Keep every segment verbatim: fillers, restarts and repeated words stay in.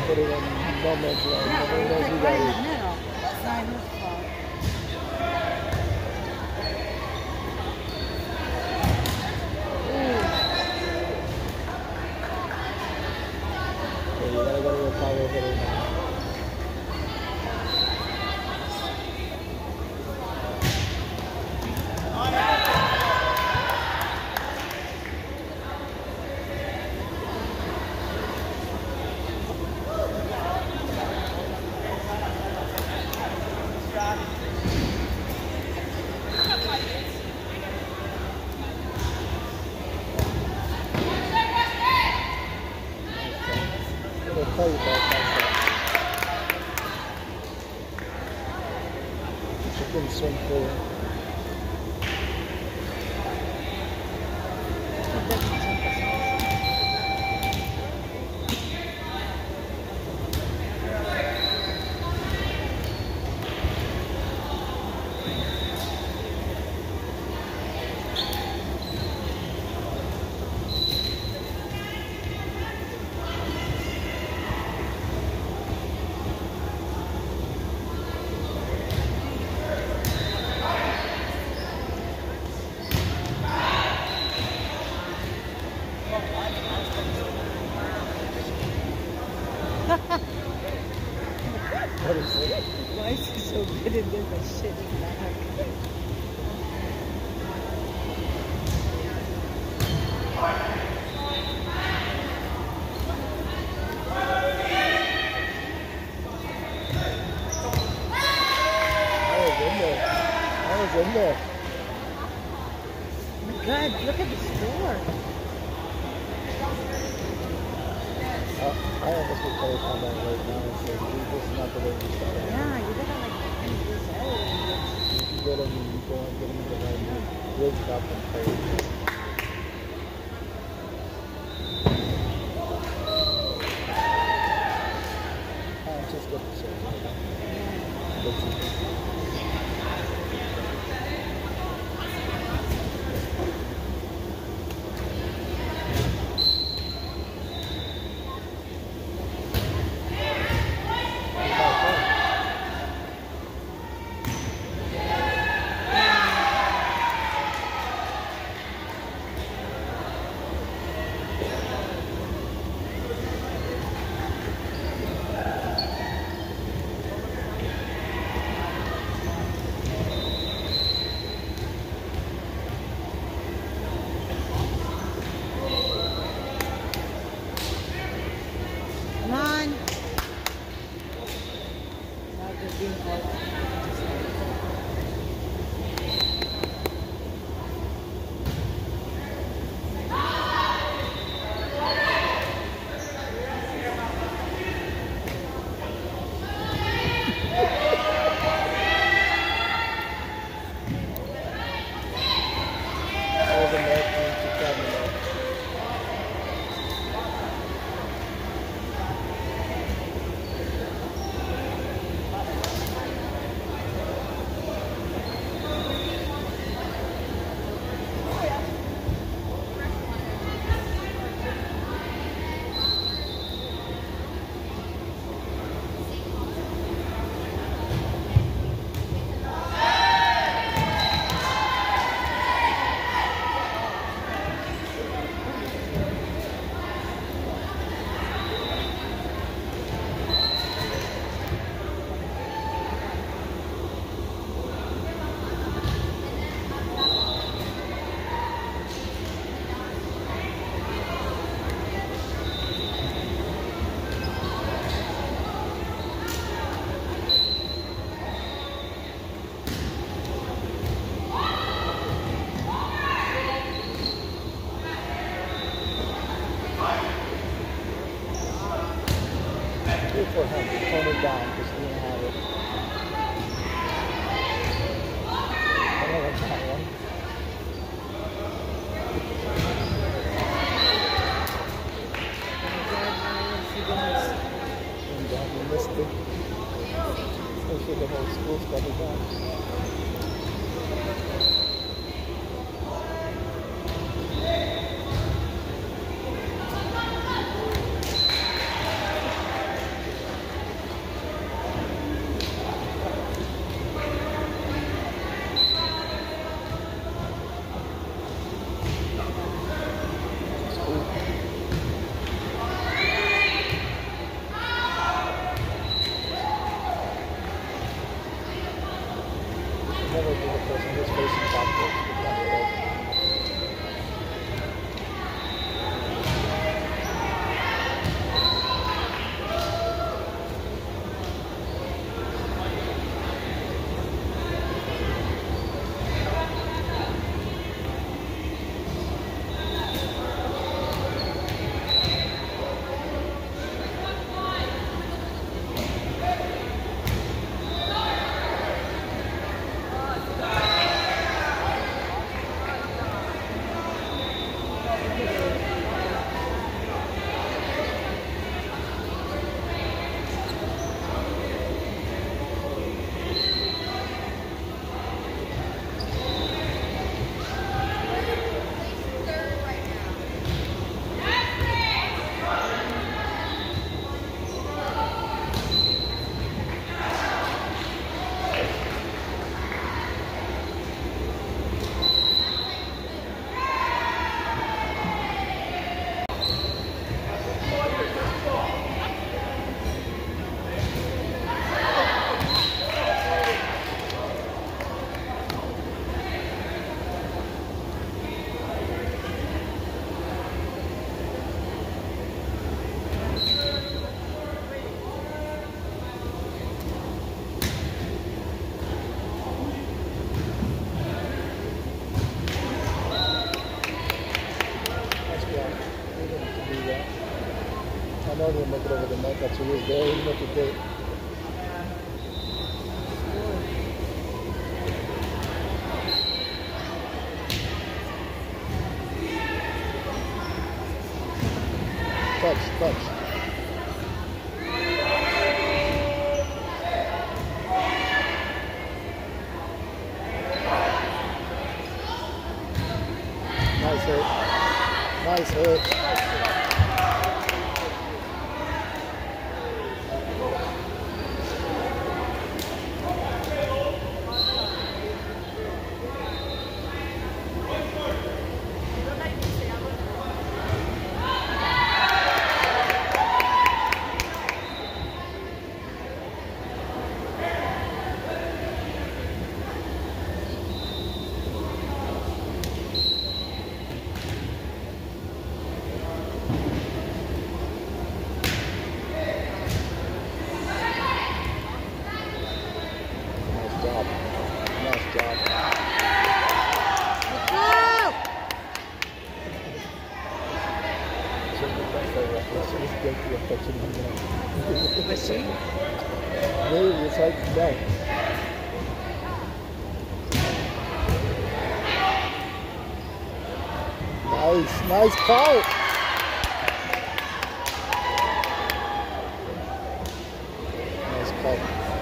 put it in no man's land. Yeah, Nobody knows who right that in is. the middle. It's not his fault. Okay, you gotta go to the power hitter now. They'll tell you about that. Chicken swim pool. What is it? Why is he so good at this? A shitty back. I was in there. I was in there. Oh my God, look at the score. Uh, I almost would play combat right now and say, dude, this is not the way we start out. Yeah, you gotta like finish this out. You can get them, you go and get them in the right move. We'll stop them playing. Uh, just get the service. know he'll make it over the net. That's who he was there. Even if he did. Touch, touch. Nice hit. Nice hit. Job. Nice job. Let's go! Was she? Maybe it's like that. Nice, nice call. Nice call.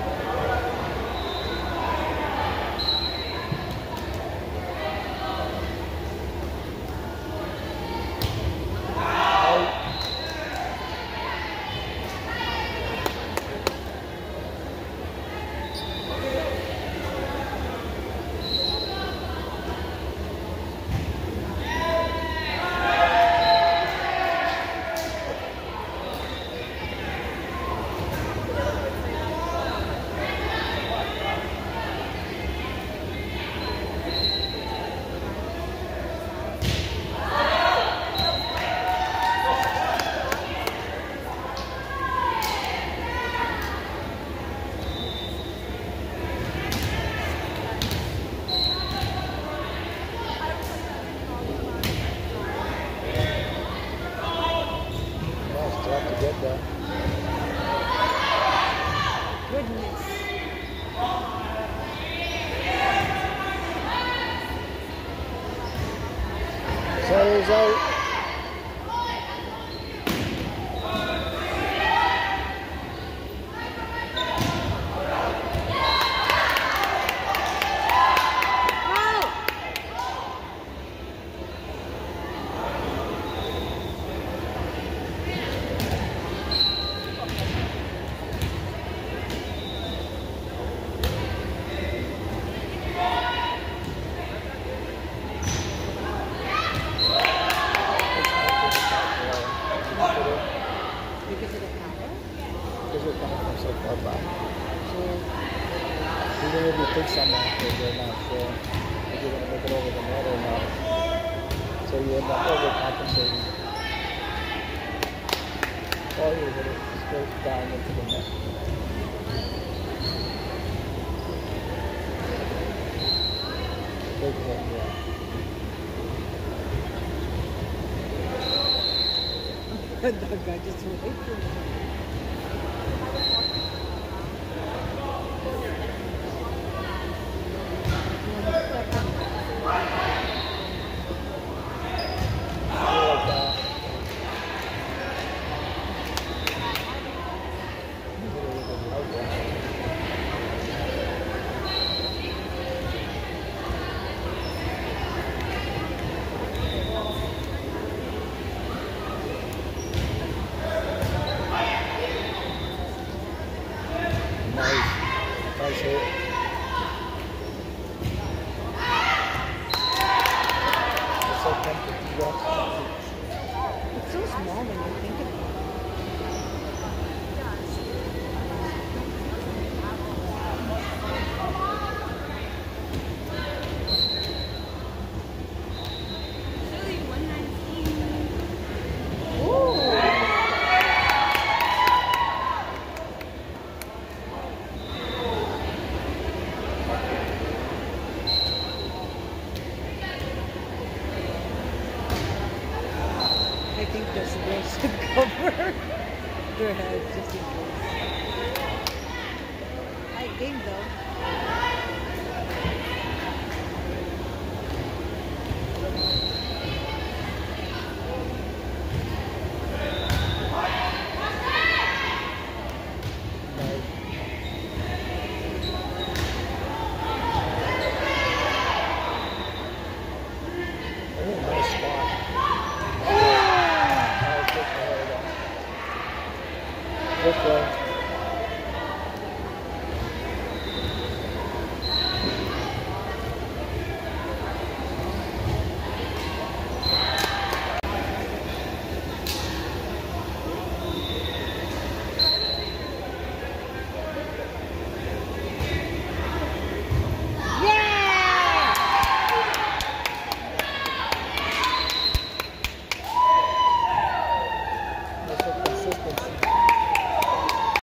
Get that. Goodness. Serves out. Because of the power? Because we're coming from so far back. So even if we take some off, they're not sure if you're going to make it over the net or not. So you end up overcompensating. Or you're going to straight down into the net. Big hit, yeah. That guy just went for me. Nice hit. It's so tempting to go. It's so small when you think about it. I think this girl should cover. their heads just in case. High game though.